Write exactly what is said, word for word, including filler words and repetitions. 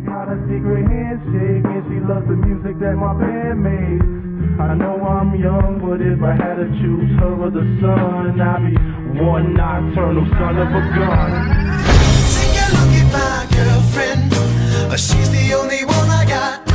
got a secret handshake, and she loves the music that my band made. I know I'm young, but if I had to choose her or the sun, I'd be one nocturnal son of a gun. Take a look at my girlfriend, she's the only one I got.